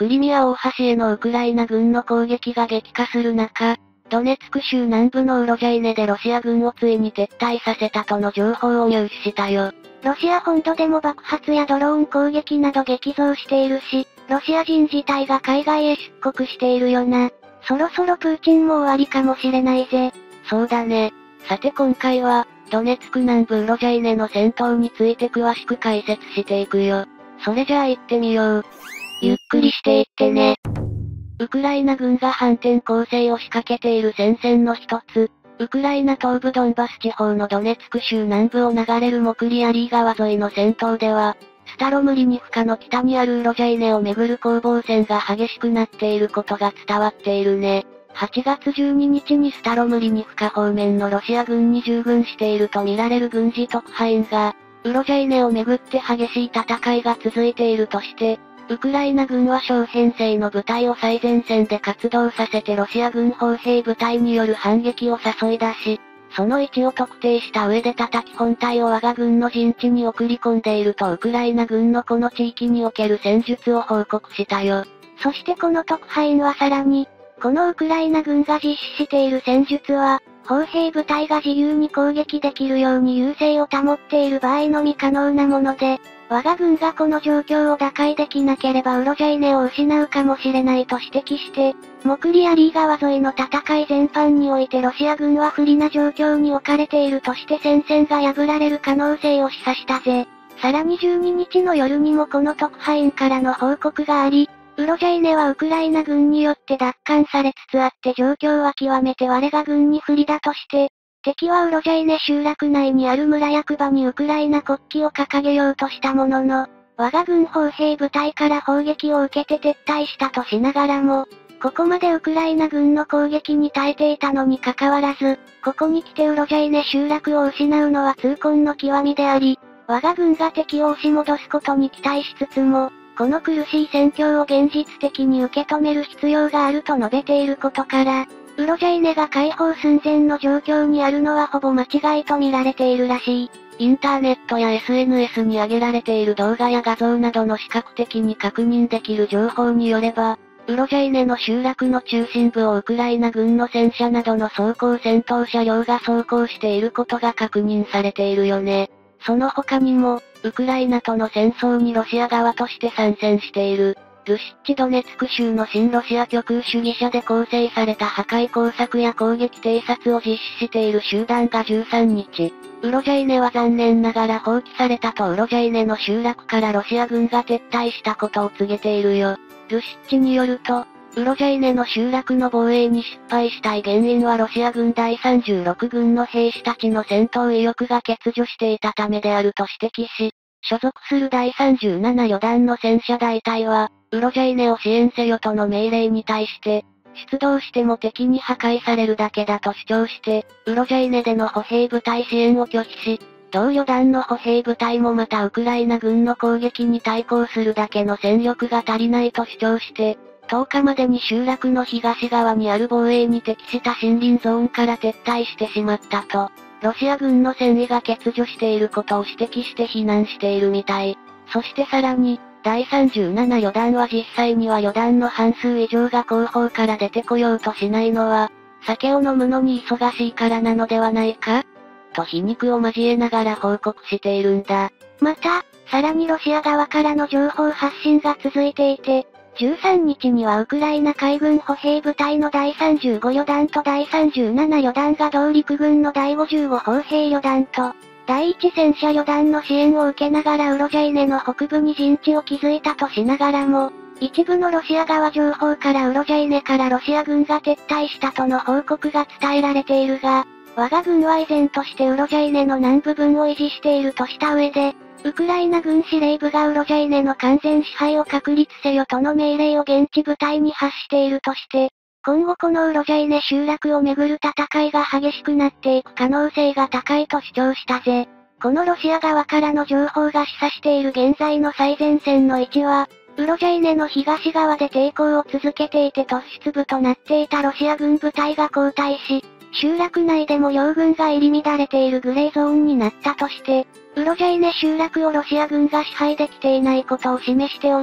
クリミア大橋へのウクライナ軍の攻撃が激化する中、ドネツク州南部のウロジャイネでロシア軍をついに撤退させたとの情報を入手したよ。 ロシア本土でも爆発やドローン攻撃など激増しているし、ロシア人自体が海外へ出国しているよな。そろそろプーチンも終わりかもしれないぜ。 そうだね。さて今回は、ドネツク南部ウロジャイネの戦闘について詳しく解説していくよ。それじゃあ行ってみよう。ゆっくりしていってね。ウクライナ軍が反転攻勢を仕掛けている戦線の一つ、ウクライナ東部ドンバス地方のドネツク州南部を流れるモクリアリー川沿いの戦闘では、スタロムリニフカの北にあるウロジャイネをめぐる攻防戦が激しくなっていることが伝わっているね。8月12日にスタロムリニフカ方面のロシア軍に従軍しているとみられる軍事特派員が、ウロジャイネをめぐって激しい戦いが続いているとして、ウクライナ軍は小編成の部隊を最前線で活動させてロシア軍砲兵部隊による反撃を誘い出し、その位置を特定した上で叩き本体を我が軍の陣地に送り込んでいるとウクライナ軍のこの地域における戦術を報告したよ。 そしてこの特派員はさらに、このウクライナ軍が実施している戦術は、砲兵部隊が自由に攻撃できるように優勢を保っている場合のみ可能なもので、我が軍がこの状況を打開できなければウロジャイネを失うかもしれないと指摘して、モクリアリー川沿いの戦い全般においてロシア軍は不利な状況に置かれているとして戦線が破られる可能性を示唆したぜ。さらに12日の夜にもこの特派員からの報告があり、ウロジャイネはウクライナ軍によって奪還されつつあって状況は極めて我が軍に不利だとして、敵はウロジャイネ集落内にある村役場にウクライナ国旗を掲げようとしたものの、我が軍砲兵部隊から砲撃を受けて撤退したとしながらも、ここまでウクライナ軍の攻撃に耐えていたのに関わらず、ここに来てウロジャイネ集落を失うのは痛恨の極みであり、我が軍が敵を押し戻すことに期待しつつも、この苦しい戦況を現実的に受け止める必要があると述べていることから、ウロジャイネが解放寸前の状況にあるのはほぼ間違いと見られているらしい。 インターネットや SNS に上げられている動画や画像などの視覚的に確認できる情報によれば、ウロジャイネの集落の中心部をウクライナ軍の戦車などの装甲戦闘車両が走行していることが確認されているよね。その他にも、ウクライナとの戦争にロシア側として参戦している、ルシッチドネツク州の親ロシア極右主義者で構成された破壊工作や攻撃偵察を実施している集団が13日、ウロジャイネは残念ながら放棄されたとウロジャイネの集落からロシア軍が撤退したことを告げているよ。ルシッチによると、ウロジャイネの集落の防衛に失敗したい原因はロシア軍第36軍の兵士たちの戦闘意欲が欠如していたためであると指摘し、所属する第37旅団の戦車大隊は、ウロジャイネを支援せよとの命令に対して、出動しても敵に破壊されるだけだと主張して、ウロジャイネでの歩兵部隊支援を拒否し、同旅団の歩兵部隊もまたウクライナ軍の攻撃に対抗するだけの戦力が足りないと主張して、10日までに集落の東側にある防衛に適した森林ゾーンから撤退してしまったと、ロシア軍の戦意が欠如していることを指摘して非難しているみたい。そしてさらに、第37旅団は実際には旅団の半数以上が後方から出てこようとしないのは、酒を飲むのに忙しいからなのではないかと皮肉を交えながら報告しているんだ。 また、さらにロシア側からの情報発信が続いていて、13日にはウクライナ海軍歩兵部隊の第35旅団と第37旅団が同陸軍の第55歩兵旅団と、第1戦車旅団の支援を受けながらウロジャイネの北部に陣地を築いたとしながらも、一部のロシア側情報からウロジャイネからロシア軍が撤退したとの報告が伝えられているが、我が軍は依然としてウロジャイネの南部分を維持しているとした上で、ウクライナ軍司令部がウロジャイネの完全支配を確立せよとの命令を現地部隊に発しているとして、今後このウロジャイネ集落をめぐる戦いが激しくなっていく可能性が高いと主張したぜ。このロシア側からの情報が示唆している現在の最前線の位置は、ウロジャイネの東側で抵抗を続けていて突出部となっていたロシア軍部隊が後退し、集落内でも両軍が入り乱れているグレーゾーンになったとして、ウロジャイネ集落をロシア軍が支配できていないことを示しており、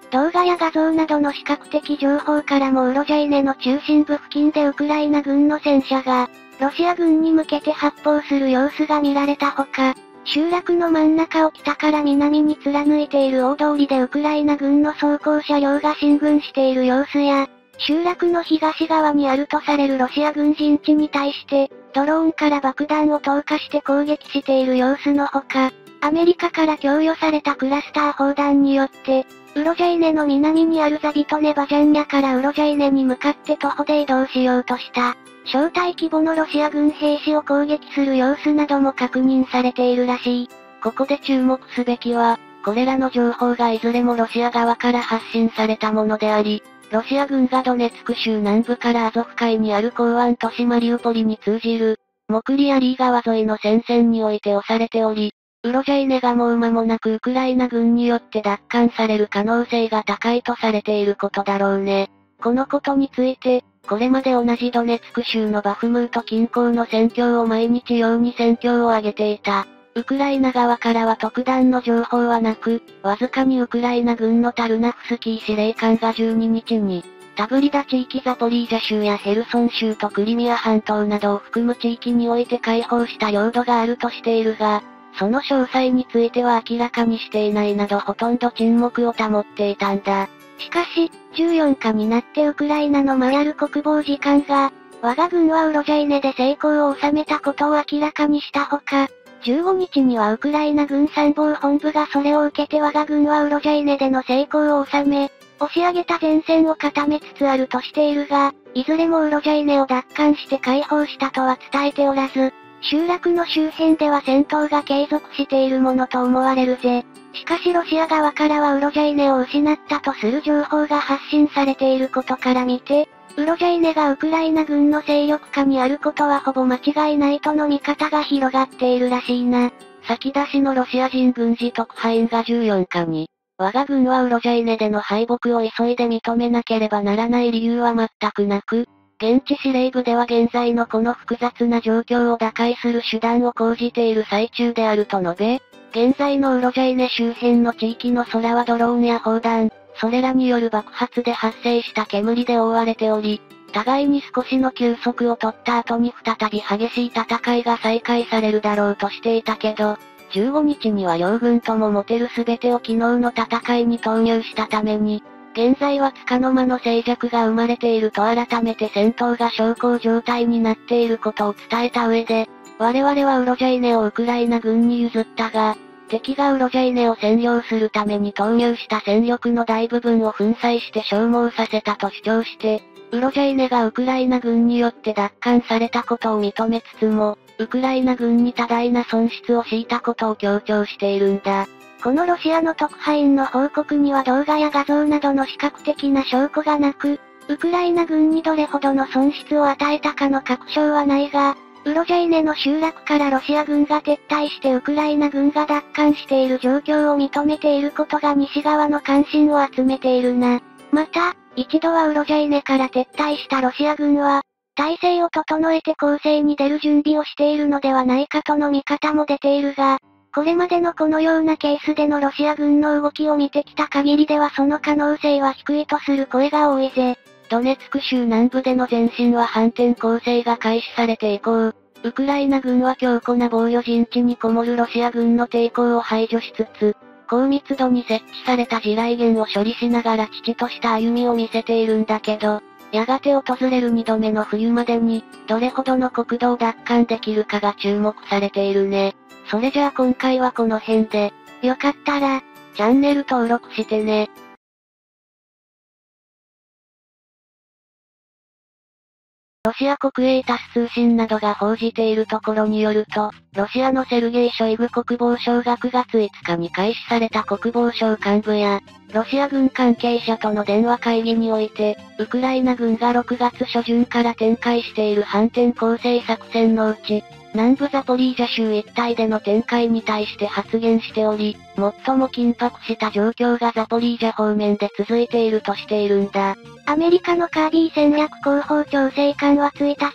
動画や画像などの視覚的情報からもウロジャイネの中心部付近でウクライナ軍の戦車が、ロシア軍に向けて発砲する様子が見られたほか、集落の真ん中を北から南に貫いている大通りでウクライナ軍の装甲車両が進軍している様子や、集落の東側にあるとされるロシア軍陣地に対して、ドローンから爆弾を投下して攻撃している様子のほか、アメリカから供与されたクラスター砲弾によって、ウロジャイネの南にあるザビトネバジャンニャからウロジャイネに向かって徒歩で移動しようとした、小隊規模のロシア軍兵士を攻撃する様子なども確認されているらしい。 ここで注目すべきは、これらの情報がいずれもロシア側から発信されたものであり、ロシア軍がドネツク州南部からアゾフ海にある港湾都市マリウポリに通じる、モクリアリー川沿いの戦線において押されており、ウロジャイネがもう間もなくウクライナ軍によって奪還される可能性が高いとされていることだろうね。このことについて、これまで同じドネツク州のバフムート近郊の戦況を毎日ように戦況を上げていた。ウクライナ側からは特段の情報はなく、わずかにウクライナ軍のタルナフスキー司令官が12日に、タブリダ地域ザポリージャ州やヘルソン州とクリミア半島などを含む地域において解放した領土があるとしているが、その詳細については明らかにしていないなどほとんど沈黙を保っていたんだ。 しかし、14日になってウクライナのマヤル国防次官が、我が軍はウロジャイネで成功を収めたことを明らかにしたほか、15日にはウクライナ軍参謀本部がそれを受けて我が軍はウロジャイネでの成功を収め、押し上げた前線を固めつつあるとしているが、いずれもウロジャイネを奪還して解放したとは伝えておらず、集落の周辺では戦闘が継続しているものと思われるぜ。しかしロシア側からはウロジャイネを失ったとする情報が発信されていることから見て、ウロジャイネがウクライナ軍の勢力下にあることはほぼ間違いないとの見方が広がっているらしいな。 先出しのロシア人軍事特派員が14日に、我が軍はウロジャイネでの敗北を急いで認めなければならない理由は全くなく、現地司令部では現在のこの複雑な状況を打開する手段を講じている最中であると述べ、現在のウロジャイネ周辺の地域の空はドローンや砲弾、それらによる爆発で発生した煙で覆われており、互いに少しの休息を取った後に再び激しい戦いが再開されるだろうとしていたけど、15日には両軍とも持てる全てを昨日の戦いに投入したために、現在は束の間の静寂が生まれていると改めて戦闘が小康状態になっていることを伝えた上で、我々はウロジャイネをウクライナ軍に譲ったが、敵がウロジャイネを占領するために投入した戦力の大部分を粉砕して消耗させたと主張して、ウロジャイネがウクライナ軍によって奪還されたことを認めつつも、ウクライナ軍に多大な損失を強いたことを強調しているんだ。 このロシアの特派員の報告には動画や画像などの視覚的な証拠がなく、ウクライナ軍にどれほどの損失を与えたかの確証はないが、ウロジャイネの集落からロシア軍が撤退してウクライナ軍が奪還している状況を認めていることが西側の関心を集めているな。また、一度はウロジャイネから撤退したロシア軍は、体制を整えて攻勢に出る準備をしているのではないかとの見方も出ているが、これまでのこのようなケースでのロシア軍の動きを見てきた限りではその可能性は低いとする声が多いぜ。 ドネツク州南部での前進は反転攻勢が開始されて以降、ウクライナ軍は強固な防御陣地にこもるロシア軍の抵抗を排除しつつ、高密度に設置された地雷原を処理しながら遅々とした歩みを見せているんだけど、やがて訪れる2度目の冬までに、どれほどの国土を奪還できるかが注目されているね。それじゃあ今回はこの辺で、 よかったら、 チャンネル登録してね。ロシア国営タス通信などが報じているところによると、ロシアのセルゲイ・ショイグ国防相が9月5日に開始された国防省幹部や、ロシア軍関係者との電話会議において、ウクライナ軍が6月初旬から展開している反転攻勢作戦のうち、南部ザポリージャ州一帯での展開に対して発言しており、最も緊迫した状況がザポリージャ方面で続いているとしているんだ。 アメリカのカービー戦略広報調整官は1日、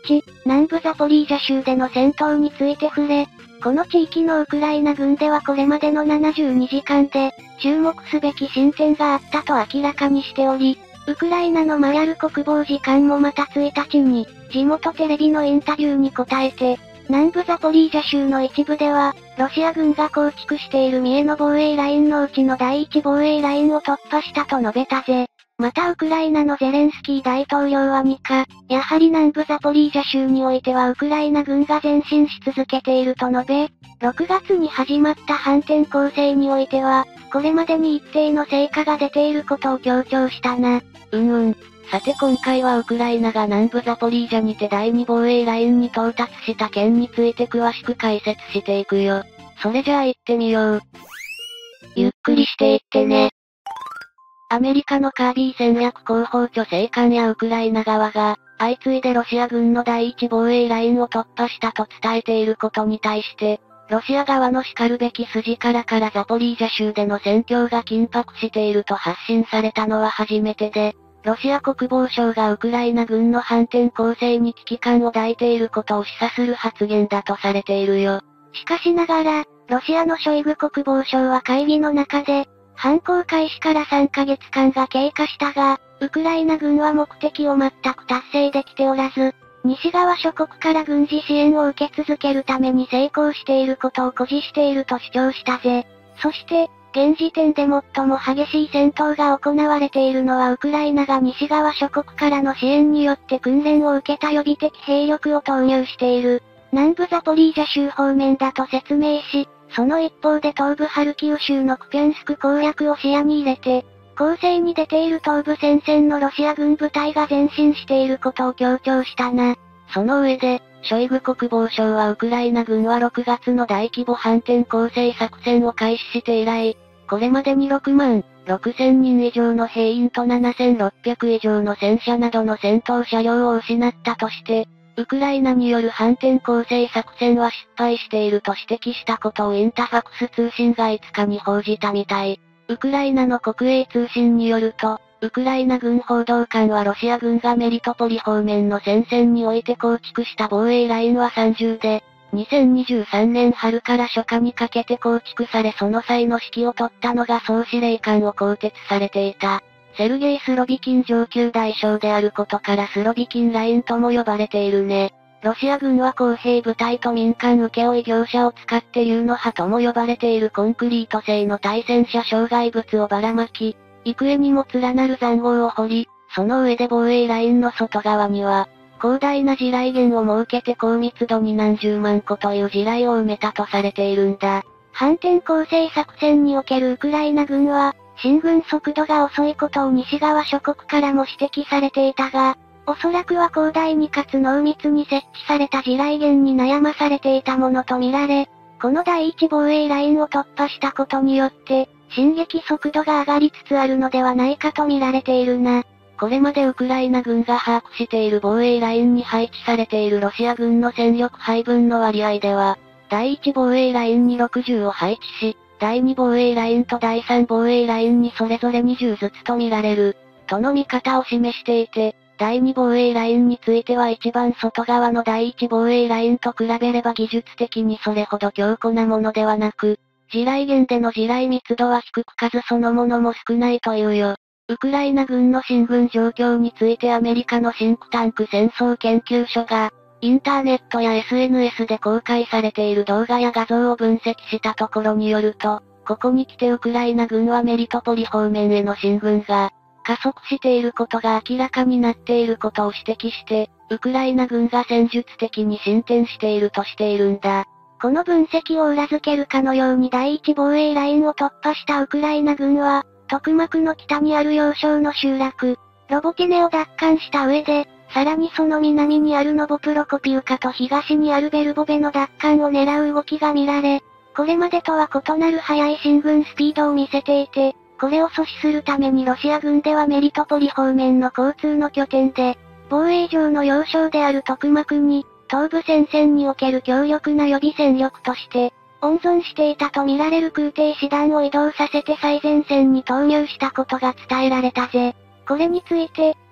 南部ザポリージャ州での戦闘について触れ、この地域のウクライナ軍ではこれまでの72時間で、注目すべき進展があったと明らかにしており、ウクライナのマヤル国防次官もまた1日に、地元テレビのインタビューに答えて、南部ザポリージャ州の一部では、ロシア軍が構築している三重の防衛ラインのうちの第一防衛ラインを突破したと述べたぜ。またウクライナのゼレンスキー大統領は2日、やはり南部ザポリージャ州においてはウクライナ軍が前進し続けていると述べ、6月に始まった反転攻勢においては、これまでに一定の成果が出ていることを強調したな。 さて今回はウクライナが南部ザポリージャにて第2防衛ラインに到達した件について詳しく解説していくよ。それじゃあ行ってみよう。 ゆっくりしていってね。 アメリカのカービー戦略広報調整官やウクライナ側が、相次いでロシア軍の第一防衛ラインを突破したと伝えていることに対して、ロシア側の叱るべき筋からザポリージャ州での戦況が緊迫していると発信されたのは初めてで、ロシア国防省がウクライナ軍の反転攻勢に危機感を抱いていることを示唆する発言だとされているよ。 しかしながら、ロシアのショイグ国防相は会議の中で、反攻開始から3ヶ月間が経過したが、ウクライナ軍は目的を全く達成できておらず、西側諸国から軍事支援を受け続けるために成功していることを誇示していると主張したぜ。そして、現時点で最も激しい戦闘が行われているのはウクライナが西側諸国からの支援によって訓練を受けた予備的兵力を投入している、南部ザポリージャ州方面だと説明し、その一方で東部ハルキウ州のクピャンスク攻略を視野に入れて、攻勢に出ている東部戦線のロシア軍部隊が前進していることを強調したな。 その上で、ショイグ国防相はウクライナ軍は6月の大規模反転攻勢作戦を開始して以来、これまでに6万6千人以上の兵員と7600以上の戦車などの戦闘車両を失ったとして、ウクライナによる反転攻勢作戦は失敗していると指摘したことをインタファクス通信が5日に報じたみたい。ウクライナの国営通信によると、ウクライナ軍報道官はロシア軍がメリトポリ方面の戦線において構築した防衛ラインは30で、2023年春から初夏にかけて構築されその際の指揮を執ったのが総司令官を更迭されていた。セルゲイ・スロビキン上級大将であることからスロビキンラインとも呼ばれているね。ロシア軍は公兵部隊と民間請負業者を使って竜の歯とも呼ばれているコンクリート製の対戦車障害物をばらまき、幾重にも連なる塹壕を掘り、その上で防衛ラインの外側には、広大な地雷原を設けて高密度に何十万個という地雷を埋めたとされているんだ。 反転攻勢作戦におけるウクライナ軍は、進軍速度が遅いことを西側諸国からも指摘されていたが、おそらくは広大にかつ濃密に設置された地雷原に悩まされていたものとみられ、この第一防衛ラインを突破したことによって、進撃速度が上がりつつあるのではないかと見られているな。 これまでウクライナ軍が把握している防衛ラインに配置されているロシア軍の戦力配分の割合では、第1防衛ラインに60を配置し、第2防衛ラインと第3防衛ラインにそれぞれ20ずつと見られる、との見方を示していて、第2防衛ラインについては一番外側の第1防衛ラインと比べれば技術的にそれほど強固なものではなく、地雷原での地雷密度は低く数そのものも少ないというよ。ウクライナ軍の進軍状況についてアメリカのシンクタンク戦争研究所が、インターネットや SNS で公開されている動画や画像を分析したところによると、ここに来てウクライナ軍はメリトポリ方面への進軍が、加速していることが明らかになっていることを指摘して、ウクライナ軍が戦術的に進展しているとしているんだ。 この分析を裏付けるかのように第一防衛ラインを突破したウクライナ軍は、トクマクの北にある要衝の集落、ロボティネを奪還した上で、さらにその南にあるノボプロコピウカと東にあるベルボベの奪還を狙う動きが見られ、これまでとは異なる速い進軍スピードを見せていて、これを阻止するためにロシア軍ではメリトポリ方面の交通の拠点で、防衛上の要衝であるトクマクに、東部戦線における強力な予備戦力として、温存していたと見られる空挺師団を移動させて最前線に投入したことが伝えられたぜ。これについて、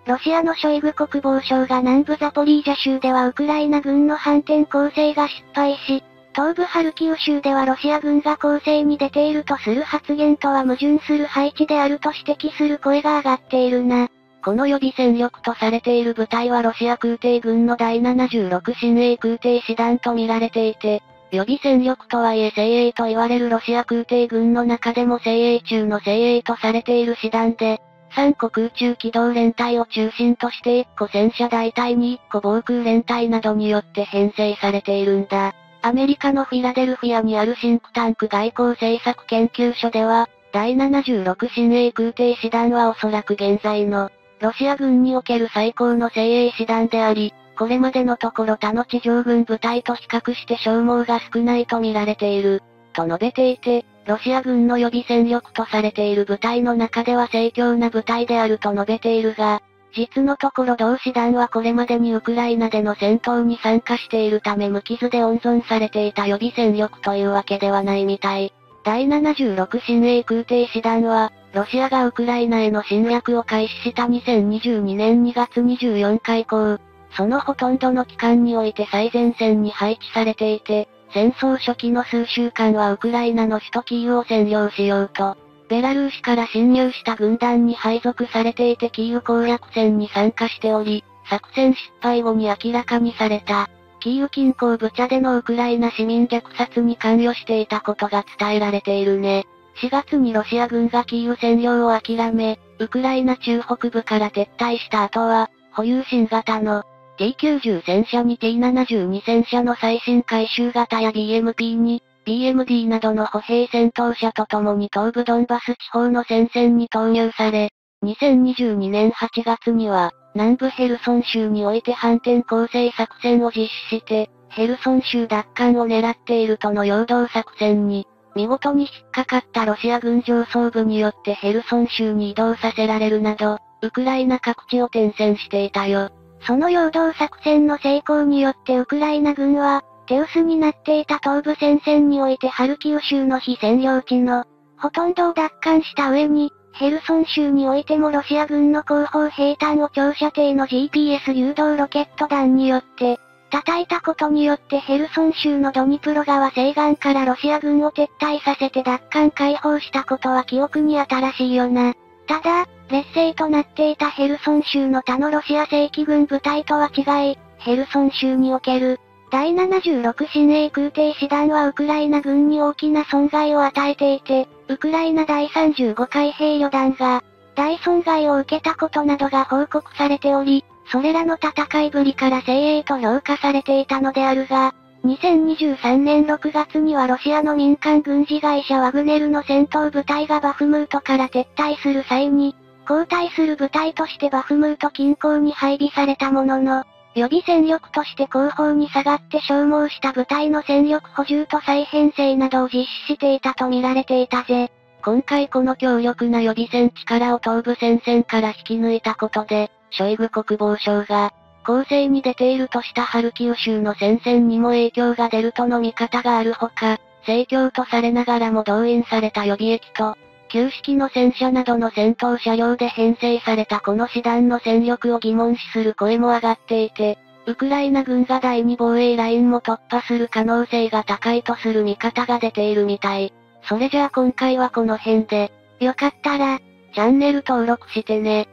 ロシアのショイグ国防相が南部ザポリージャ州ではウクライナ軍の反転攻勢が失敗し、東部ハルキウ州ではロシア軍が攻勢に出ているとする発言とは矛盾する配置であると指摘する声が上がっているな。 この予備戦力とされている部隊はロシア空挺軍の第76親衛空挺師団と見られていて、予備戦力とはいえ精鋭と言われるロシア空挺軍の中でも精鋭中の精鋭とされている師団で、3個空中機動連隊を中心として1個戦車大隊に1個防空連隊などによって編成されているんだ。アメリカのフィラデルフィアにあるシンクタンク外交政策研究所では、第76親衛空挺師団はおそらく現在の、ロシア軍における最高の精鋭師団であり、これまでのところ他の地上軍部隊と比較して消耗が少ないと見られている、と述べていて、ロシア軍の予備戦力とされている部隊の中では盛況な部隊であると述べているが、実のところ同師団はこれまでにウクライナでの戦闘に参加しているため無傷で温存されていた予備戦力というわけではないみたい。第76親衛空挺師団は、ロシアがウクライナへの侵略を開始した2022年2月24日以降、そのほとんどの期間において最前線に配置されていて、戦争初期の数週間はウクライナの首都キーウを占領しようと、ベラルーシから侵入した軍団に配属されていてキーウ攻略戦に参加しており、作戦失敗後に明らかにされた。キーウ近郊ブチャでのウクライナ市民虐殺に関与していたことが伝えられているね。4月にロシア軍がキーウ占領を諦め、ウクライナ中北部から撤退した後は、保有新型の T90 戦車に T72 戦車の最新回収型や BMP に、BMD などの歩兵戦闘車とともに東部ドンバス地方の戦線に投入され、2022年8月には、南部ヘルソン州において反転攻勢作戦を実施して、ヘルソン州奪還を狙っているとの陽動作戦に、見事に引っかかったロシア軍上層部によってヘルソン州に移動させられるなど、ウクライナ各地を転戦していたよ。 その陽動作戦の成功によってウクライナ軍は、手薄になっていた東部戦線においてハルキウ州の非占領地の、ほとんどを奪還した上に、ヘルソン州においてもロシア軍の後方兵站を長射程の GPS 誘導ロケット弾によって、叩いたことによってヘルソン州のドニプロ川西岸からロシア軍を撤退させて奪還解放したことは記憶に新しいよな。ただ、劣勢となっていたヘルソン州の他のロシア正規軍部隊とは違い、ヘルソン州における、第76親衛空挺師団はウクライナ軍に大きな損害を与えていて、ウクライナ第35海兵旅団が、大損害を受けたことなどが報告されており、それらの戦いぶりから精鋭と評価されていたのであるが、2023年6月にはロシアの民間軍事会社ワグネルの戦闘部隊がバフムートから撤退する際に、交代する部隊としてバフムート近郊に配備されたものの、予備戦力として後方に下がって消耗した部隊の戦力補充と再編成などを実施していたと見られていたぜ。 今回この強力な予備戦力を東部戦線から引き抜いたことで、ショイグ国防相が、攻勢に出ているとしたハルキウ州の戦線にも影響が出るとの見方があるほか、盛況とされながらも動員された予備役と、旧式の戦車などの戦闘車両で編成されたこの師団の戦力を疑問視する声も上がっていて、ウクライナ軍が第2防衛ラインも突破する可能性が高いとする見方が出ているみたい。それじゃあ今回はこの辺で、 よかったら、 チャンネル登録してね。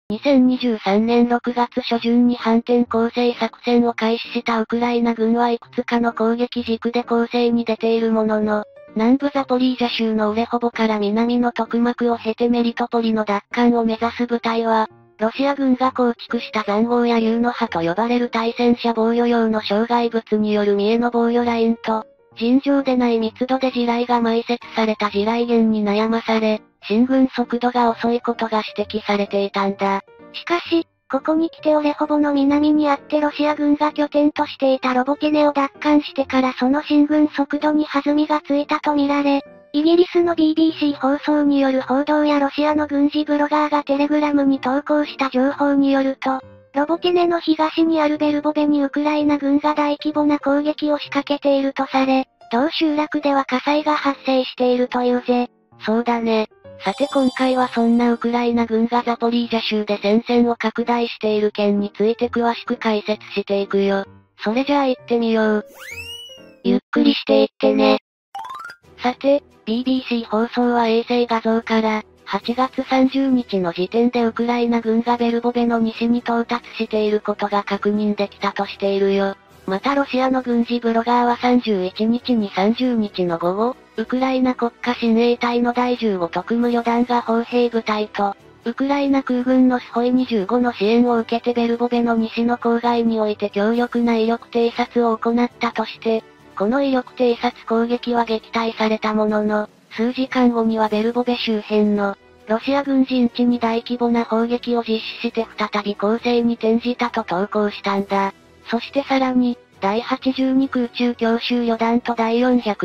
2023年6月初旬に反転攻勢作戦を開始したウクライナ軍はいくつかの攻撃軸で攻勢に出ているものの、南部ザポリージャ州のウレホボから南のトクマクを経てメリトポリの奪還を目指す部隊は、ロシア軍が構築した塹壕や竜の歯と呼ばれる対戦車防御用の障害物による見えの防御ラインと、尋常でない密度で地雷が埋設された地雷原に悩まされ、進軍速度が遅いことが指摘されていたんだ。 しかし、ここに来てオレホボの南にあってロシア軍が拠点としていたロボティネを奪還してからその進軍速度に弾みがついたとみられ、イギリスの BBC 放送による報道やロシアの軍事ブロガーがテレグラムに投稿した情報によると、ロボティネの東にあるベルボベにウクライナ軍が大規模な攻撃を仕掛けているとされ、同集落では火災が発生しているというぜ。 そうだね。さて今回はそんなウクライナ軍がザポリージャ州で戦線を拡大している件について詳しく解説していくよ。それじゃあ行ってみよう。ゆっくりしていってね。さて、BBC 放送は衛星画像から、8月30日の時点でウクライナ軍がベルボベの西に到達していることが確認できたとしているよ。またロシアの軍事ブロガーは31日に30日の午後、ウクライナ国家親衛隊の第15特務旅団が砲兵部隊と、ウクライナ空軍のスホイ25の支援を受けてベルボベの西の郊外において強力な威力偵察を行ったとして、この威力偵察攻撃は撃退されたものの、数時間後にはベルボベ周辺の、ロシア軍陣地に大規模な砲撃を実施して再び攻勢に転じたと投稿したんだ。そしてさらに、第82空中強襲旅団と第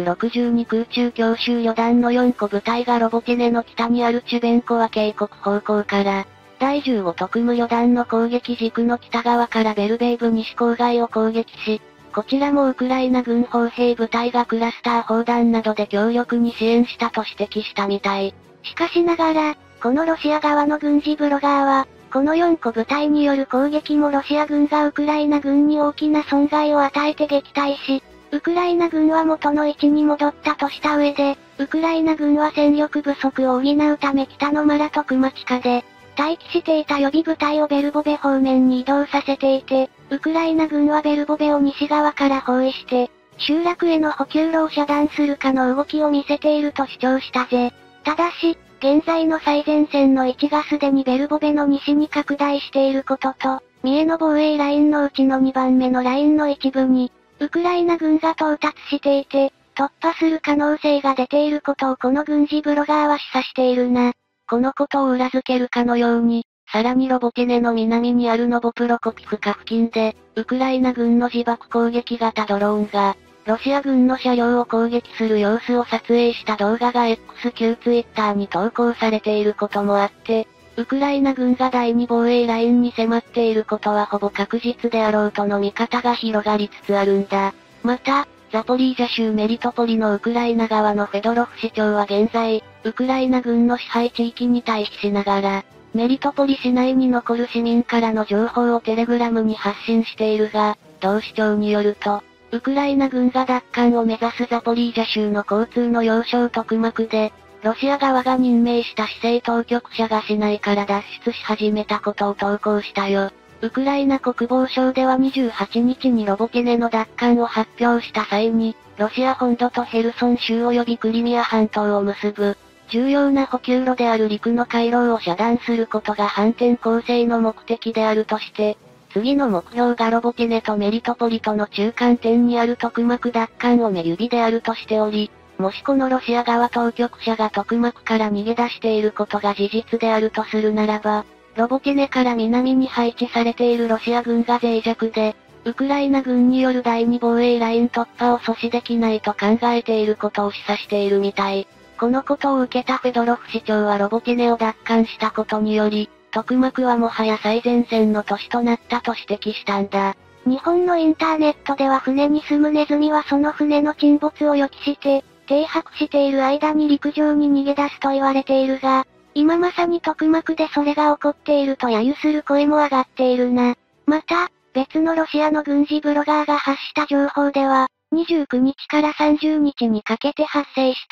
462空中強襲旅団の4個部隊がロボティネの北にあるチュベンコワ渓谷方向から、第15特務旅団の攻撃軸の北側からベルベイブ西郊外を攻撃し、こちらもウクライナ軍砲兵部隊がクラスター砲弾などで強力に支援したと指摘したみたい。 しかしながら、このロシア側の軍事ブロガーは、この4個部隊による攻撃もロシア軍がウクライナ軍に大きな損害を与えて撃退し、ウクライナ軍は元の位置に戻ったとした上で、ウクライナ軍は戦力不足を補うため北のマラトクマ地下で、待機していた予備部隊をベルボベ方面に移動させていて、ウクライナ軍はベルボベを西側から包囲して、集落への補給路を遮断するかの動きを見せていると主張したぜ。ただし、現在の最前線の位置がすでにベルボベの西に拡大していることと、三重の防衛ラインのうちの2番目のラインの一部に、ウクライナ軍が到達していて、突破する可能性が出ていることをこの軍事ブロガーは示唆しているな。 このことを裏付けるかのように、さらにロボティネの南にあるノボプロコピフカ付近で、ウクライナ軍の自爆攻撃型ドローンが、ロシア軍の車両を攻撃する様子を撮影した動画が X 旧ツイッターに投稿されていることもあって、ウクライナ軍が第2防衛ラインに迫っていることはほぼ確実であろうとの見方が広がりつつあるんだ。また、ザポリージャ州メリトポリのウクライナ側のフェドロフ市長は現在、ウクライナ軍の支配地域に対比しながら、メリトポリ市内に残る市民からの情報をテレグラムに発信しているが、同市長によると、ウクライナ軍が奪還を目指すザポリージャ州の交通の要衝トクマクで、ロシア側が任命した市政当局者が市内から脱出し始めたことを投稿したよ。ウクライナ国防省では28日にロボティネの奪還を発表した際に、ロシア本土とヘルソン州及びクリミア半島を結ぶ、重要な補給路である陸の回廊を遮断することが反転攻勢の目的であるとして、次の目標がロボティネとメリトポリとの中間点にあるトクマク奪還を目指であるとしており、もしこのロシア側当局者がトクマクから逃げ出していることが事実であるとするならば、ロボティネから南に配置されているロシア軍が脆弱で、ウクライナ軍による第2防衛ライン突破を阻止できないと考えていることを示唆しているみたい。このことを受けたフェドロフ市長はロボティネを奪還したことにより、トクマクはもはや最前線の都市となったと指摘したんだ。 日本のインターネットでは船に住むネズミはその船の沈没を予期して、停泊している間に陸上に逃げ出すと言われているが、今まさにトクマクでそれが起こっていると揶揄する声も上がっているな。また、別のロシアの軍事ブロガーが発した情報では、29日から30日にかけて発生した、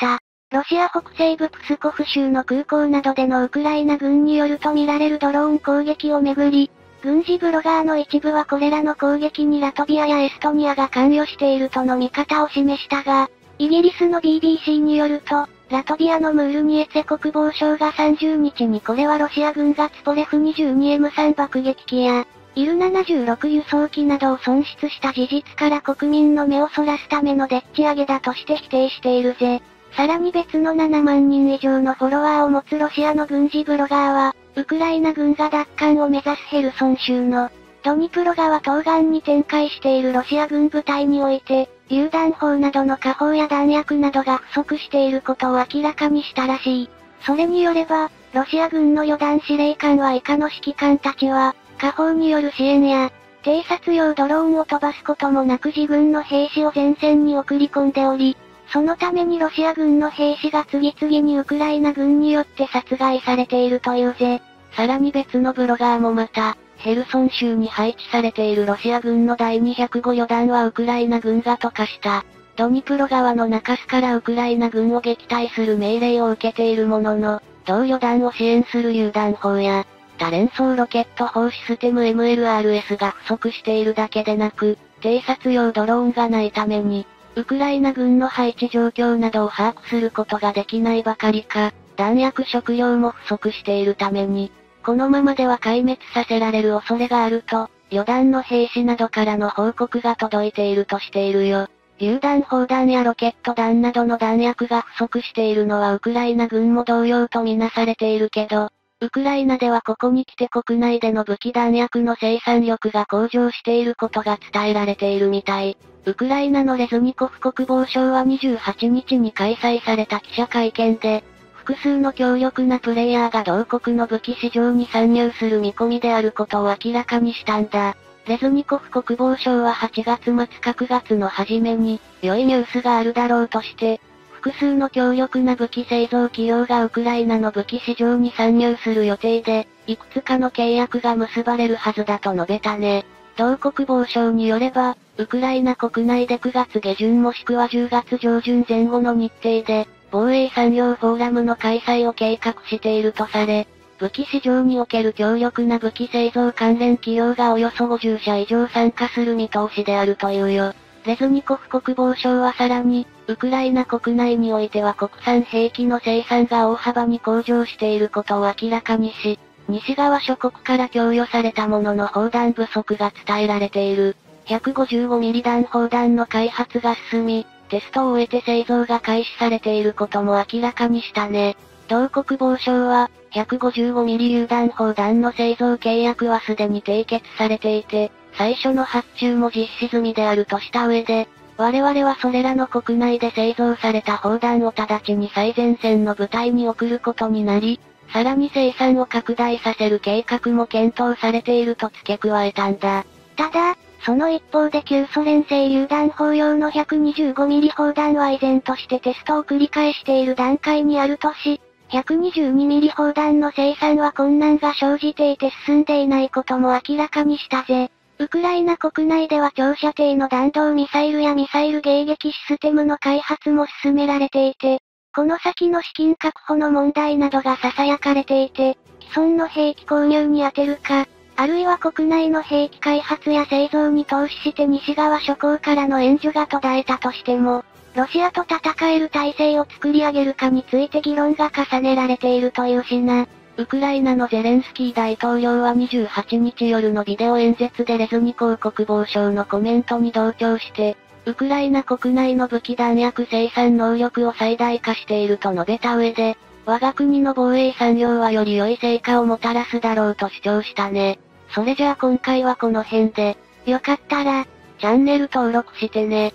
ロシア北西部プスコフ州の空港などでのウクライナ軍によると見られるドローン攻撃をめぐり、軍事ブロガーの一部はこれらの攻撃にラトビアやエストニアが関与しているとの見方を示したが、イギリスの BBC によると、ラトビアのムールニエツェ国防省が30日にこれはロシア軍がツポレフ 22M3 爆撃機や、イル76輸送機などを損失した事実から国民の目をそらすためのでっち上げだとして否定しているぜ。さらに別の7万人以上のフォロワーを持つロシアの軍事ブロガーは、ウクライナ軍が奪還を目指すヘルソン州のドニプロ川東岸に展開しているロシア軍部隊において、榴弾砲などの火砲や弾薬などが不足していることを明らかにしたらしい。それによれば、ロシア軍の旅団司令官は以下の指揮官たちは、火砲による支援や、偵察用ドローンを飛ばすこともなく自軍の兵士を前線に送り込んでおり、そのためにロシア軍の兵士が次々にウクライナ軍によって殺害されているというぜ。 さらに別のブロガーもまた、ヘルソン州に配置されているロシア軍の第205旅団はウクライナ軍が溶かした。ドニプロ川の中州からウクライナ軍を撃退する命令を受けているものの、同旅団を支援する榴弾砲や、多連装ロケット砲システム MLRS が不足しているだけでなく、偵察用ドローンがないために、ウクライナ軍の配置状況などを把握することができないばかりか、弾薬食料も不足しているために、このままでは壊滅させられる恐れがあると、旅団の兵士などからの報告が届いているとしているよ。榴弾砲弾やロケット弾などの弾薬が不足しているのはウクライナ軍も同様とみなされているけど、ウクライナではここに来て国内での武器弾薬の生産力が向上していることが伝えられているみたい。ウクライナのレズニコフ国防相は28日に開催された記者会見で、複数の強力なプレイヤーが同国の武器市場に参入する見込みであることを明らかにしたんだ。レズニコフ国防相は8月末か9月の初めに、良いニュースがあるだろうとして、複数の強力な武器製造企業がウクライナの武器市場に参入する予定で、いくつかの契約が結ばれるはずだと述べたね。同国防省によれば、ウクライナ国内で9月下旬もしくは10月上旬前後の日程で、防衛産業フォーラムの開催を計画しているとされ、武器市場における強力な武器製造関連企業がおよそ50社以上参加する見通しであるというよ。レズニコフ国防相はさらに、ウクライナ国内においては国産兵器の生産が大幅に向上していることを明らかにし、西側諸国から供与されたものの砲弾不足が伝えられている。155ミリ弾砲弾の開発が進み、テストを終えて製造が開始されていることも明らかにしたね。同国防省は、155ミリ榴弾砲弾の製造契約はすでに締結されていて、最初の発注も実施済みであるとした上で、我々はそれらの国内で製造された砲弾を直ちに最前線の部隊に送ることになり、さらに生産を拡大させる計画も検討されていると付け加えたんだ。 ただ、その一方で旧ソ連製榴弾砲用の125ミリ砲弾は依然としてテストを繰り返している段階にあるとし、122ミリ砲弾の生産は困難が生じていて進んでいないことも明らかにしたぜ。ウクライナ国内では長射程の弾道ミサイルやミサイル迎撃システムの開発も進められていて、この先の資金確保の問題などが囁かれていて、既存の兵器購入に充てるか、あるいは国内の兵器開発や製造に投資して西側諸国からの援助が途絶えたとしても、ロシアと戦える体制を作り上げるかについて議論が重ねられているというしな。 ウクライナのゼレンスキー大統領は28日夜のビデオ演説でレズニコフ国防相のコメントに同調して、ウクライナ国内の武器弾薬生産能力を最大化していると述べた上で、我が国の防衛産業はより良い成果をもたらすだろうと主張したね。それじゃあ今回はこの辺で、 よかったら、 チャンネル登録してね。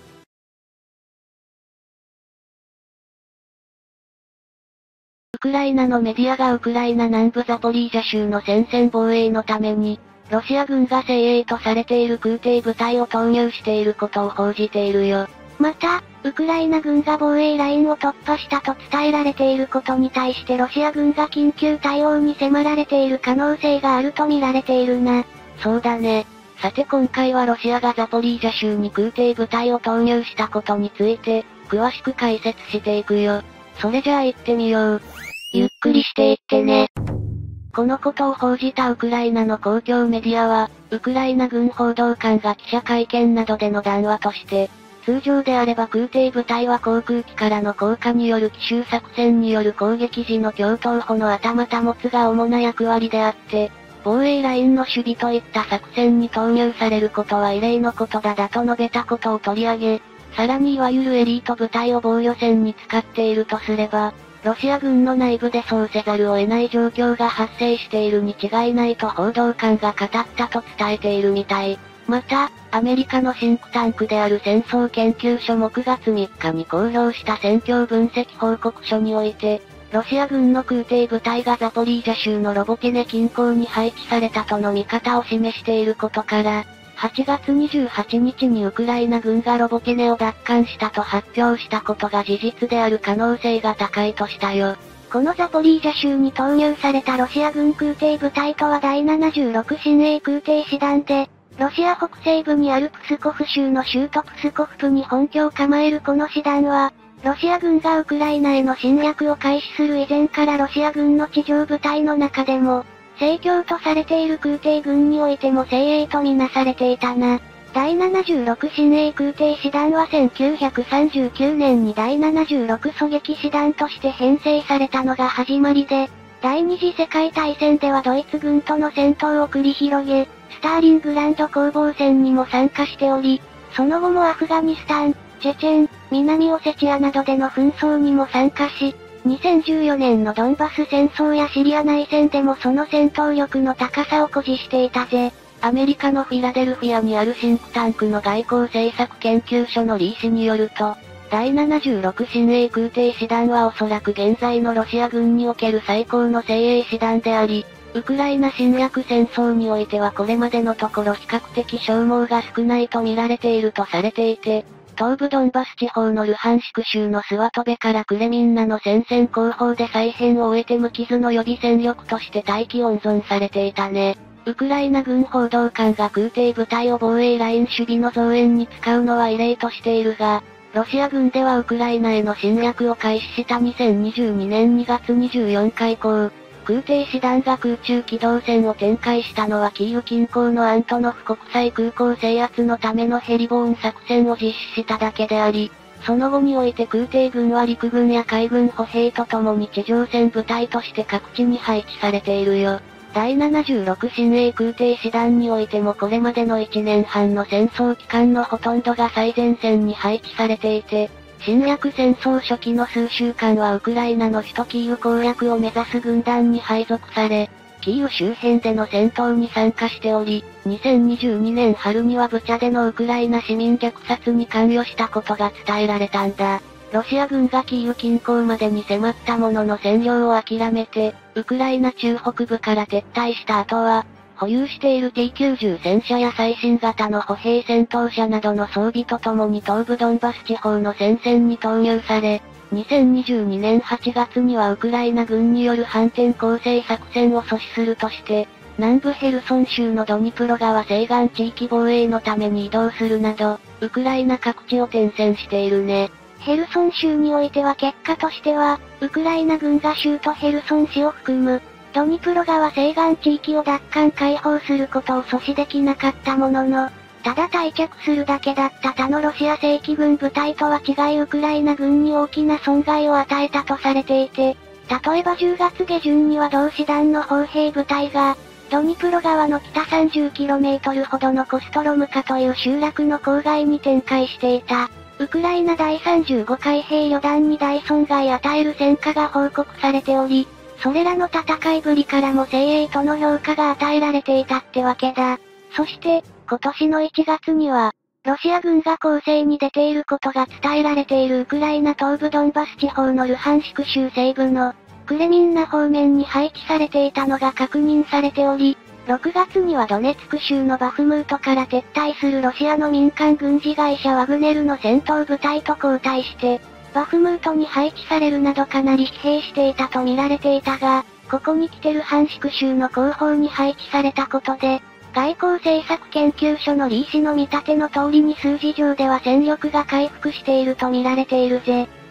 ウクライナのメディアがウクライナ南部ザポリージャ州の戦線防衛のために、ロシア軍が精鋭とされている空挺部隊を投入していることを報じているよ。 また、ウクライナ軍が防衛ラインを突破したと伝えられていることに対してロシア軍が緊急対応に迫られている可能性があると見られているな。 そうだね。さて今回はロシアがザポリージャ州に空挺部隊を投入したことについて、詳しく解説していくよ。 それじゃあ行ってみよう。 ゆっくりしていってね。 このことを報じたウクライナの公共メディアは、ウクライナ軍報道官が記者会見などでの談話として、通常であれば空挺部隊は航空機からの降下による奇襲作戦による攻撃時の橋頭保の頭保つが主な役割であって、防衛ラインの守備といった作戦に投入されることは異例のことだと述べたことを取り上げ、さらにいわゆるエリート部隊を防御戦に使っているとすれば、ロシア軍の内部でそうせざるを得ない状況が発生しているに違いないと報道官が語ったと伝えているみたい。また、アメリカのシンクタンクである戦争研究所も9月3日に公表した戦況分析報告書において、ロシア軍の空挺部隊がザポリージャ州のロボティネ近郊に配置されたとの見方を示していることから、8月28日にウクライナ軍がロボティネを奪還したと発表したことが事実である可能性が高いとしたよ。 このザポリージャ州に投入されたロシア軍空挺部隊とは第76親衛空挺師団で、ロシア北西部にあるプスコフ州の州都プスコフプに本拠を構えるこの師団は、ロシア軍がウクライナへの侵略を開始する以前からロシア軍の地上部隊の中でも、盛況とされている空挺軍においても精鋭とみなされていたな。第76親衛空挺師団は1939年に第76狙撃師団として編成されたのが始まりで、第二次世界大戦ではドイツ軍との戦闘を繰り広げ、スターリングランド攻防戦にも参加しており、その後もアフガニスタン、チェチェン、南オセチアなどでの紛争にも参加し、2014年のドンバス戦争やシリア内戦でもその戦闘力の高さを誇示していたぜ。 アメリカのフィラデルフィアにあるシンクタンクの外交政策研究所のリー氏によると、第76親衛空挺師団はおそらく現在のロシア軍における最高の精鋭師団であり、ウクライナ侵略戦争においてはこれまでのところ比較的消耗が少ないと見られているとされていて、東部ドンバス地方のルハンシク州のスワトベからクレミンナの戦線後方で再編を終えて無傷の予備戦力として待機温存されていたね。ウクライナ軍報道官が空挺部隊を防衛ライン守備の増援に使うのは異例としているが、ロシア軍ではウクライナへの侵略を開始した2022年2月24日以降、空挺師団が空中機動戦を展開したのはキーウ近郊のアントノフ国際空港制圧のためのヘリボーン作戦を実施しただけであり、その後において空挺軍は陸軍や海軍歩兵とともに地上戦部隊として各地に配置されているよ。第76親衛空挺師団においてもこれまでの1年半の戦争期間のほとんどが最前線に配置されていて、侵略戦争初期の数週間はウクライナの首都キーウ攻略を目指す軍団に配属され、キーウ周辺での戦闘に参加しており、2022年春にはブチャでのウクライナ市民虐殺に関与したことが伝えられたんだ。ロシア軍がキーウ近郊までに迫ったものの占領を諦めて、ウクライナ中北部から撤退した後は、保有している T90 戦車や最新型の歩兵戦闘車などの装備とともに東部ドンバス地方の戦線に投入され、2022年8月にはウクライナ軍による反転攻勢作戦を阻止するとして、南部ヘルソン州のドニプロ川西岸地域防衛のために移動するなど、ウクライナ各地を転戦しているね。 ヘルソン州においては結果としては、ウクライナ軍が州都ヘルソン市を含む、ドニプロ川西岸地域を奪還解放することを阻止できなかったものの、ただ退却するだけだった他のロシア正規軍部隊とは違いウクライナ軍に大きな損害を与えたとされていて、例えば10月下旬には同師団の砲兵部隊が、ドニプロ川の北 30km ほどのコストロムカという集落の郊外に展開していた。ウクライナ第35海兵旅団に大損害与える戦果が報告されており、それらの戦いぶりからも精鋭との評価が与えられていたってわけだ。そして、今年の1月には、ロシア軍が攻勢に出ていることが伝えられているウクライナ東部ドンバス地方のルハンシク州西部のクレミンナ方面に配置されていたのが確認されており、6月にはドネツク州のバフムートから撤退するロシアの民間軍事会社ワグネルの戦闘部隊と交代して、バフムートに配置されるなどかなり疲弊していたと見られていたが、ここに来てルハンシク州の後方に配置されたことで、外交政策研究所のリー氏の見立ての通りに数字上では戦力が回復していると見られているぜ。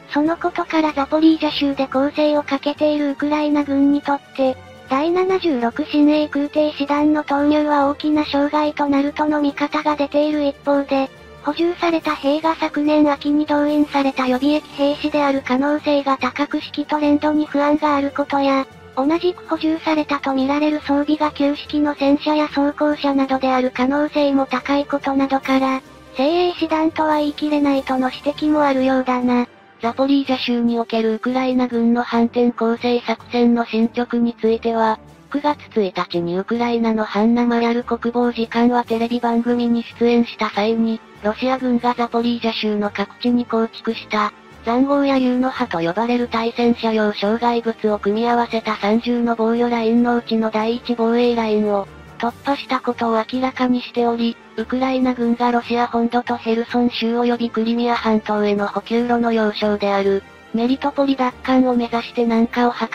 そのことからザポリージャ州で攻勢をかけているウクライナ軍にとって、第76親衛空挺師団の投入は大きな障害となるとの見方が出ている一方で、補充された兵が昨年秋に動員された予備役兵士である可能性が高く指揮トレンドに不安があることや、同じく補充されたとみられる装備が旧式の戦車や装甲車などである可能性も高いことなどから、精鋭師団とは言い切れないとの指摘もあるようだな。 ザポリージャ州におけるウクライナ軍の反転攻勢作戦の進捗については、9月1日にウクライナのハンナ・マリャル国防次官はテレビ番組に出演した際に、ロシア軍がザポリージャ州の各地に構築した、塹壕や竜の歯と呼ばれる対戦車用障害物を組み合わせた三重の防御ラインのうちの第一防衛ラインを突破したことを明らかにしており、ウクライナ軍がロシア本土とヘルソン州及びクリミア半島への補給路の要衝である、メリトポリ奪還を目指して南下を図った、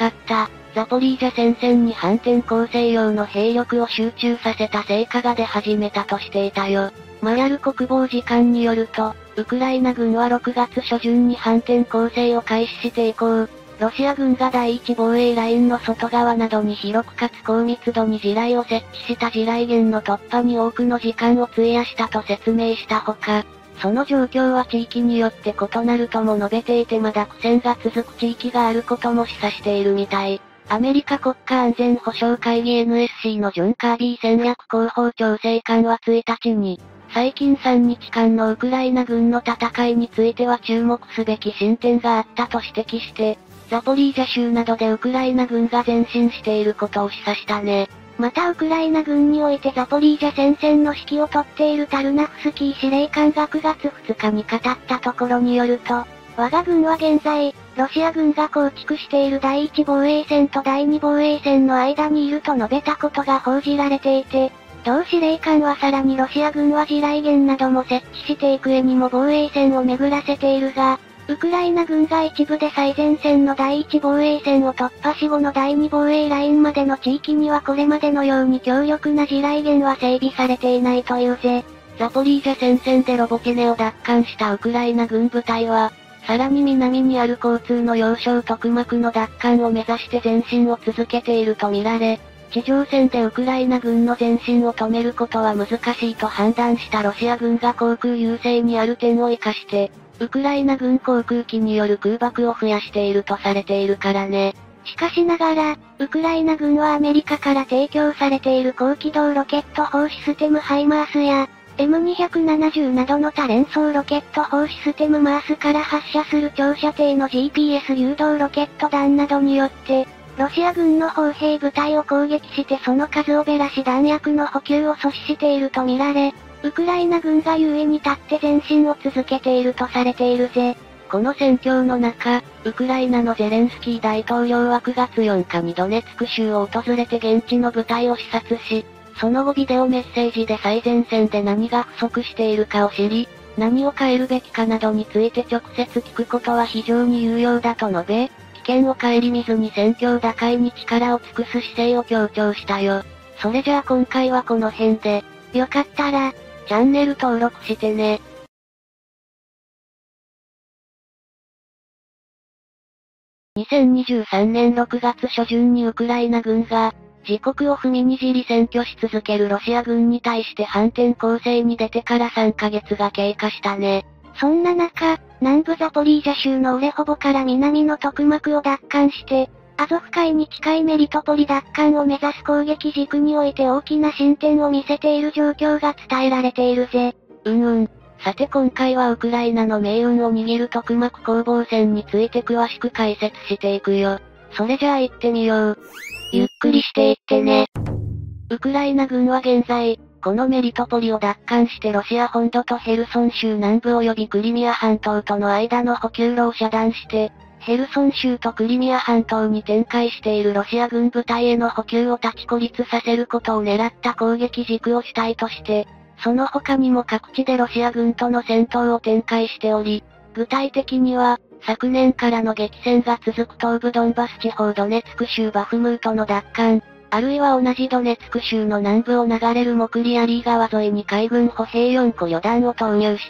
ザポリージャ戦線に反転攻勢用の兵力を集中させた成果が出始めたとしていたよ。マリャル国防次官によると、ウクライナ軍は6月初旬に反転攻勢を開始して以降、ロシア軍が第一防衛ラインの外側などに広くかつ高密度に地雷を設置した地雷原の突破に多くの時間を費やしたと説明したほか、その状況は地域によって異なるとも述べていてまだ苦戦が続く地域があることも示唆しているみたい。アメリカ国家安全保障会議 NSC のジョン・カービー戦略広報調整官は1日に、最近3日間のウクライナ軍の戦いについては注目すべき進展があったと指摘して、ザポリージャ州などでウクライナ軍が前進していることを示唆したね。 またウクライナ軍においてザポリージャ戦線の指揮を執っているタルナフスキー司令官が9月2日に語ったところによると、我が軍は現在、ロシア軍が構築している第一防衛線と第二防衛線の間にいると述べたことが報じられていて、同司令官はさらにロシア軍は地雷原なども設置していく上にも防衛線を巡らせているが、ウクライナ軍が一部で最前線の第一防衛線を突破し後の第二防衛ラインまでの地域にはこれまでのように強力な地雷原は整備されていないというぜ。 ザポリージャ戦線でロボテネを奪還したウクライナ軍部隊は、さらに南にある交通の要衝トクマクの奪還を目指して前進を続けているとみられ、地上戦でウクライナ軍の前進を止めることは難しいと判断したロシア軍が航空優勢にある点を生かして、ウクライナ軍航空機による空爆を増やしているとされているからね。 しかしながら、ウクライナ軍はアメリカから提供されている高機動ロケット砲システムハイマースや、M270 などの多連装ロケット砲システムマースから発射する長射程の GPS 誘導ロケット弾などによって、ロシア軍の砲兵部隊を攻撃してその数を減らし弾薬の補給を阻止しているとみられ、ウクライナ軍が優位に立って前進を続けているとされているぜ。 この戦況の中、ウクライナのゼレンスキー大統領は9月4日にドネツク州を訪れて現地の部隊を視察し、その後ビデオメッセージで最前線で何が不足しているかを知り、何を変えるべきかなどについて直接聞くことは非常に有用だと述べ、危険を顧みずに戦況打開に力を尽くす姿勢を強調したよ。それじゃあ今回はこの辺で、 よかったら、 チャンネル登録してね。2023年6月初旬にウクライナ軍が、自国を踏みにじり占拠し続けるロシア軍に対して反転攻勢に出てから3ヶ月が経過したね。 そんな中、南部ザポリージャ州のオレホボから南のトクマクを奪還して、アゾフ海に近いメリトポリ奪還を目指す攻撃軸において大きな進展を見せている状況が伝えられているぜ。 さて今回はウクライナの命運を握るトクマク攻防戦について詳しく解説していくよ。それじゃあ行ってみよう。 ゆっくりしていってね。 ウクライナ軍は現在、このメリトポリを奪還してロシア本土とヘルソン州南部及びクリミア半島との間の補給路を遮断して、ヘルソン州とクリミア半島に展開しているロシア軍部隊への補給を立ち孤立させることを狙った攻撃軸を主体として、その他にも各地でロシア軍との戦闘を展開しており、具体的には、昨年からの激戦が続く東部ドンバス地方ドネツク州バフムートの奪還、あるいは同じドネツク州の南部を流れるモクリアリー川沿いに海軍歩兵4個旅団を投入して、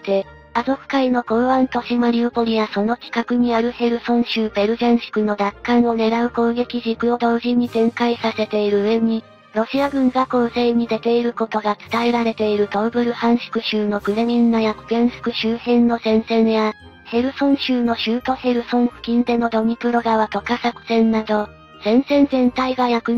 アゾフ海の港湾都市マリウポリやその近くにあるヘルソン州ペルジャンシクの奪還を狙う攻撃軸を同時に展開させている上に、ロシア軍が攻勢に出ていることが伝えられている東部ルハンシク州のクレミンナやクピャンスク周辺の戦線や、ヘルソン州の州都ヘルソン付近でのドニプロ川渡河作戦など、戦線全体が約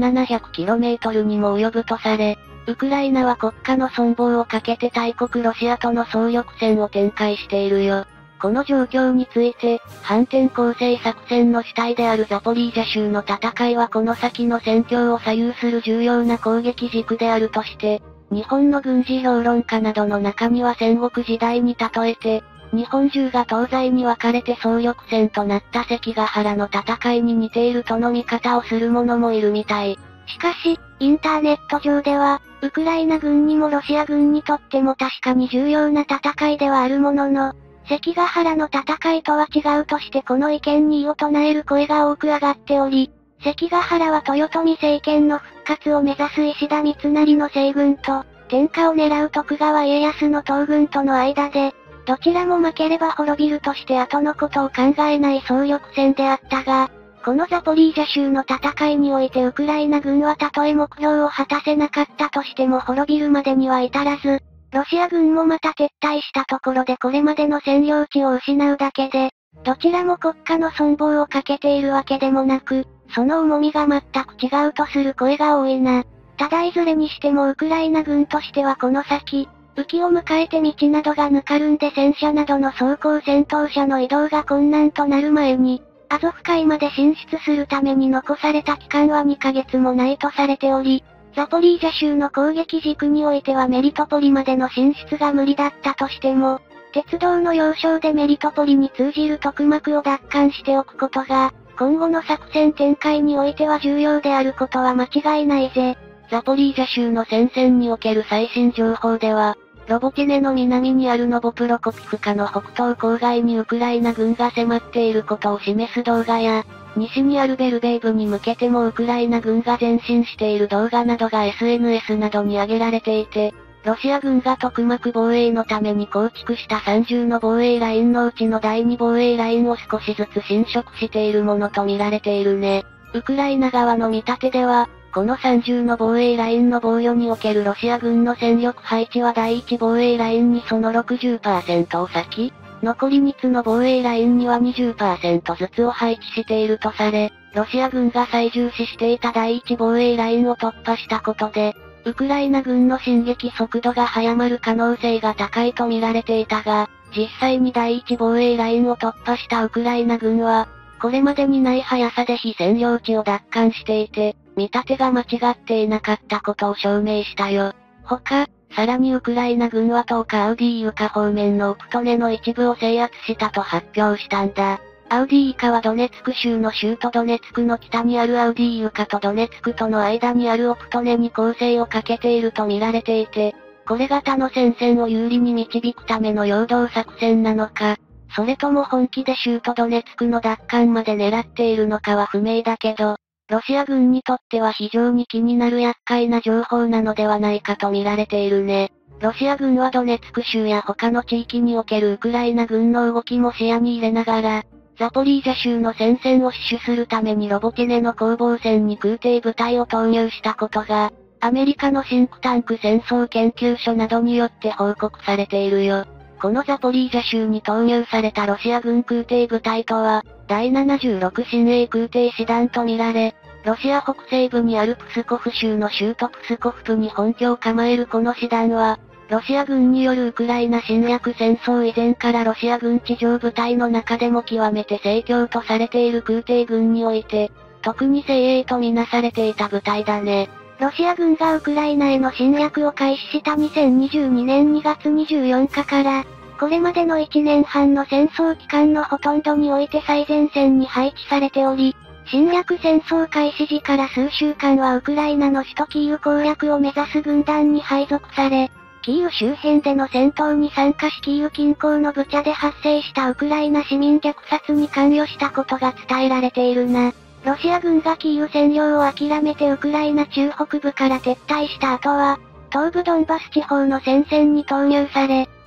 700km にも及ぶとされ、ウクライナは国家の存亡をかけて大国ロシアとの総力戦を展開しているよ。この状況について、反転攻勢作戦の主体であるザポリージャ州の戦いはこの先の戦況を左右する重要な攻撃軸であるとして、日本の軍事評論家などの中には戦国時代に例えて、日本中が東西に分かれて総力戦となった関ヶ原の戦いに似ているとの見方をする者もいるみたい。 しかし、インターネット上では、ウクライナ軍にもロシア軍にとっても確かに重要な戦いではあるものの、関ヶ原の戦いとは違うとしてこの意見に異を唱える声が多く上がっており、関ヶ原は豊臣政権の復活を目指す石田三成の西軍と、天下を狙う徳川家康の東軍との間で、どちらも負ければ滅びるとして後のことを考えない総力戦であったが、このザポリージャ州の戦いにおいてウクライナ軍はたとえ目標を果たせなかったとしても滅びるまでには至らず、ロシア軍もまた撤退したところでこれまでの占領地を失うだけで、どちらも国家の存亡をかけているわけでもなく、その重みが全く違うとする声が多いな。ただいずれにしてもウクライナ軍としてはこの先、雨季を迎えて道などがぬかるんで戦車などの装甲戦闘車の移動が困難となる前に、アゾフ海まで進出するために残された期間は2ヶ月もないとされており、ザポリージャ州の攻撃軸においてはメリトポリまでの進出が無理だったとしても、鉄道の要衝でメリトポリに通じる特幕を奪還しておくことが、今後の作戦展開においては重要であることは間違いないぜ。 ザポリージャ州の戦線における最新情報では、ロボティネの南にあるノボプロコピフカの北東郊外にウクライナ軍が迫っていることを示す動画や、西にあるベルベイブに向けてもウクライナ軍が前進している動画などが SNS などに上げられていて、ロシア軍が特幕防衛のために構築した3重の防衛ラインのうちの第2防衛ラインを少しずつ侵食しているものと見られているね。ウクライナ側の見立てでは、この3重の防衛ラインの防御におけるロシア軍の戦力配置は第1防衛ラインにその 60% を割き、残り2つの防衛ラインには 20% ずつを配置しているとされ、ロシア軍が最重視していた第1防衛ラインを突破したことで、ウクライナ軍の進撃速度が早まる可能性が高いと見られていたが、実際に第1防衛ラインを突破したウクライナ軍は、これまでにない速さで非占領地を奪還していて、見立てが間違っていなかったことを証明したよ。さらにウクライナ軍は10日アウディーイウカ方面のウプトネの一部を制圧したと発表したんだ。アウディーイウカはドネツク州の州都ドネツクの北にあるアウディーイウカとドネツクとの間にあるオプトネに攻勢をかけていると見られていて、これが他の戦線を有利に導くための陽動作戦なのか、それとも本気で州都ドネツクの奪還まで狙っているのかは不明だけど、ロシア軍にとっては非常に気になる厄介な情報なのではないかと見られているね。ロシア軍はドネツク州や他の地域におけるウクライナ軍の動きも視野に入れながら、ザポリージャ州の戦線を死守するためにロボティネの攻防戦に空挺部隊を投入したことが、アメリカのシンクタンク戦争研究所などによって報告されているよ。このザポリージャ州に投入されたロシア軍空挺部隊とは、第76親衛空挺師団とみられ、ロシア北西部にあるプスコフ州の州都プスコフプに本拠を構えるこの師団は、ロシア軍によるウクライナ侵略戦争以前からロシア軍地上部隊の中でも極めて盛況とされている空挺軍において、特に精鋭とみなされていた部隊だね。 ロシア軍がウクライナへの侵略を開始した2022年2月24日から、これまでの1年半の戦争期間のほとんどにおいて最前線に配置されており、侵略戦争開始時から数週間はウクライナの首都キーウ攻略を目指す軍団に配属され、キーウ周辺での戦闘に参加しキーウ近郊のブチャで発生したウクライナ市民虐殺に関与したことが伝えられているな。ロシア軍がキーウ占領を諦めてウクライナ中北部から撤退した後は、東部ドンバス地方の戦線に投入され、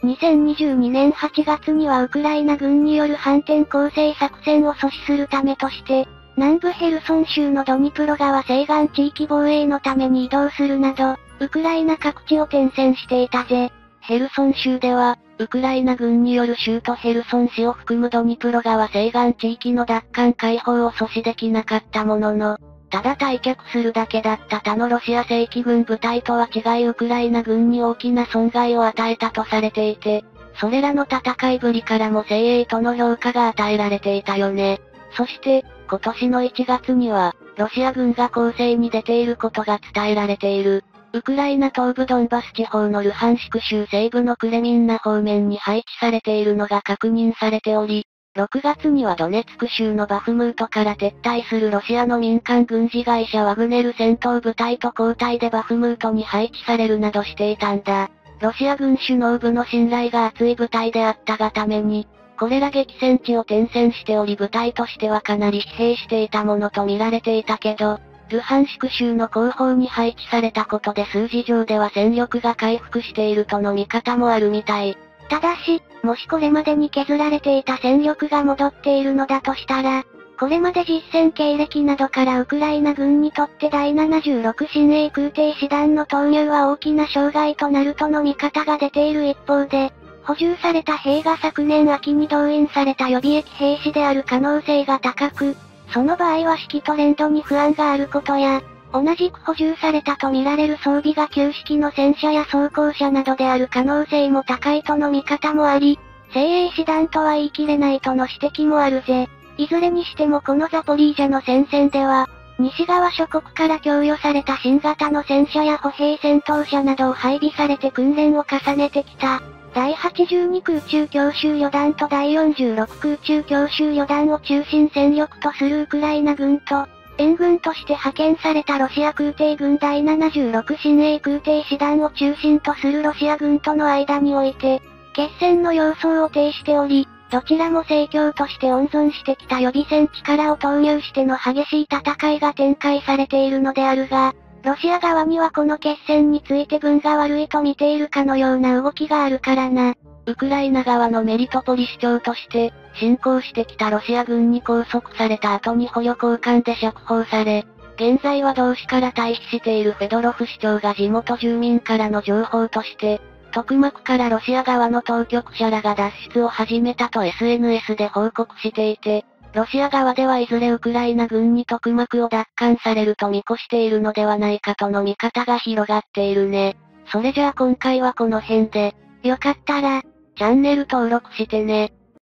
2022年8月にはウクライナ軍による反転攻勢作戦を阻止するためとして、南部ヘルソン州のドニプロ川西岸地域防衛のために移動するなど、ウクライナ各地を転戦していたぜ。 ヘルソン州では、ウクライナ軍による州都ヘルソン市を含むドニプロ川西岸地域の奪還解放を阻止できなかったものの、ただ退却するだけだった他のロシア正規軍部隊とは違いウクライナ軍に大きな損害を与えたとされていて、それらの戦いぶりからも精鋭との評価が与えられていたよね。そして、今年の1月には、ロシア軍が攻勢に出ていることが伝えられている。ウクライナ東部ドンバス地方のルハンシク州西部のクレミンナ方面に配置されているのが確認されており、6月にはドネツク州のバフムートから撤退するロシアの民間軍事会社ワグネル戦闘部隊と交代でバフムートに配置されるなどしていたんだ。ロシア軍首脳部の信頼が厚い部隊であったがために、これら激戦地を転戦しており部隊としてはかなり疲弊していたものと見られていたけど、ルハンシク州の後方に配置されたことで数字上では戦力が回復しているとの見方もあるみたい。 ただし、もしこれまでに削られていた戦力が戻っているのだとしたら、これまで実戦経歴などからウクライナ軍にとって第76親衛空挺師団の投入は大きな障害となるとの見方が出ている一方で、補充された兵が昨年秋に動員された予備役兵士である可能性が高く、その場合は指揮トレンドに不安があることや、同じく補充されたとみられる装備が旧式の戦車や装甲車などである可能性も高いとの見方もあり、精鋭師団とは言い切れないとの指摘もあるぜ。いずれにしてもこのザポリージャの戦線では、西側諸国から供与された新型の戦車や歩兵戦闘車などを配備されて訓練を重ねてきた、第82空中強襲旅団と第46空中強襲旅団を中心戦力とするウクライナ軍と、援軍として派遣されたロシア空挺軍第76親衛空挺師団を中心とするロシア軍との間において、決戦の様相を呈しており、どちらも盛況として温存してきた予備戦力を投入しての激しい戦いが展開されているのであるが、ロシア側にはこの決戦について分が悪いと見ているかのような動きがあるからな。 ウクライナ側のメリトポリ市長として、侵攻してきたロシア軍に拘束された後に捕虜交換で釈放され、現在は同市から退避しているフェドロフ市長が地元住民からの情報として、トクマクからロシア側の当局者らが脱出を始めたと SNS で報告していて、ロシア側ではいずれウクライナ軍にトクマクを奪還されると見越しているのではないかとの見方が広がっているね。それじゃあ今回はこの辺で、 よかったら、 チャンネル登録してね。